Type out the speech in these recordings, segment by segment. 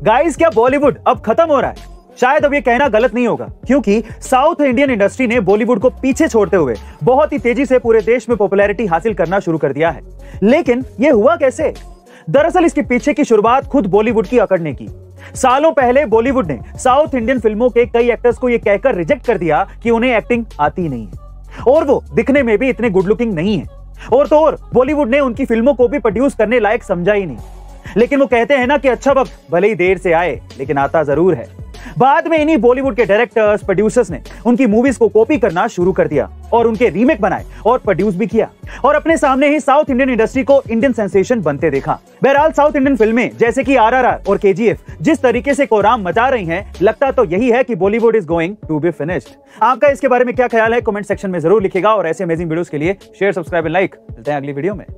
Guys, क्या बॉलीवुड अब खत्म हो रहा है? शायद अब ये कहना गलत नहीं होगा, क्योंकि साउथ इंडियन इंडस्ट्री ने बॉलीवुड को पीछे छोड़ते हुए बहुत ही तेजी से पूरे देश में पॉपुलैरिटी हासिल करना शुरू कर दिया है। लेकिन ये हुआ कैसे? दरअसल इसके पीछे की शुरुआत खुद बॉलीवुड की अकड़ ने की। सालों पहले बॉलीवुड ने साउथ इंडियन फिल्मों के कई एक्टर्स को यह कहकर रिजेक्ट कर दिया कि उन्हें एक्टिंग आती नहीं है और वो दिखने में भी इतने गुड लुकिंग नहीं है। और तो और बॉलीवुड ने उनकी फिल्मों को भी प्रोड्यूस करने लायक समझा ही नहीं। लेकिन वो कहते हैं ना कि अच्छा वक्त भले ही देर से आए लेकिन आता जरूर है। बाद में इन्हीं बॉलीवुड के डायरेक्टर्स, प्रोड्यूसर्स ने उनकी मूवीज को कॉपी करना शुरू कर दिया और उनके रीमेक बनाए और प्रोड्यूस भी किया और अपने सामने ही साउथ इंडियन इंडस्ट्री को इंडियन सेंसेशन बनते देखा। बहरहाल साउथ इंडियन फिल्में जैसे कि आरआरआर और केजीएफ जिस तरीके से कोराम मचा रही हैं, लगता तो यही है कि Bollywood is going to be finished. आपका इसके बारे में क्या ख्याल है? कमेंट सेक्शन में जरूर लिखिएगा और ऐसे अमेजिंग वीडियोस के लिए शेयर, सब्सक्राइब एंड लाइक। मिलते हैं अगली वीडियो में।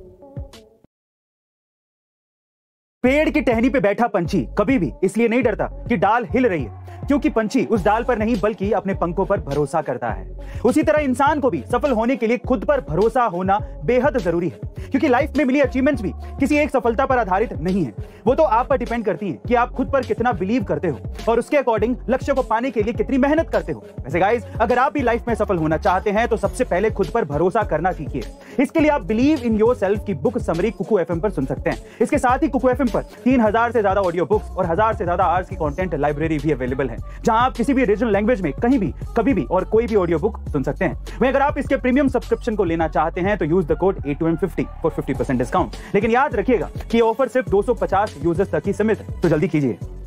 पेड़ की टहनी पे बैठा पंछी कभी भी इसलिए नहीं डरता कि डाल हिल रही है, क्योंकि पंछी उस डाल पर नहीं बल्कि अपने पंखों पर भरोसा करता है। उसी तरह इंसान को भी सफल होने के लिए खुद पर भरोसा होना बेहद जरूरी है, क्योंकि लाइफ में मिली अचीवमेंट्स भी किसी एक सफलता पर आधारित नहीं है। वो तो आप पर डिपेंड करती हैं कि आप खुद पर कितना बिलीव करते हो और उसके अकॉर्डिंग लक्ष्य को पाने के लिए कितनी मेहनत करते हो। वैसे गाइस, अगर आप भी लाइफ में सफल होना चाहते हैं तो सबसे पहले खुद पर भरोसा करना सीखिए। इसके लिए आप बिलीव इन योरसेल्फ की बुक समरी कुकू एफएम पर सुन सकते हैं। इसके साथ ही कुकू एफएम पर 3000 से ज्यादा ऑडियो बुक्स और 1000 से ज्यादा आवर्स की कंटेंट लाइब्रेरी भी अवेलेबल है, जहां आप किसी भी रीजनल लैंग्वेज में कहीं भी कभी भी और कोई भी ऑडियो बुक सुन सकते हैं। वहीं अगर आप इसके प्रीमियम सब्सक्रिप्शन को लेना चाहते हैं तो use the code A2M50 for 50% discount. लेकिन याद रखिएगा कि ऑफर सिर्फ 250 यूजर्स तक ही सीमित है, तो जल्दी कीजिए।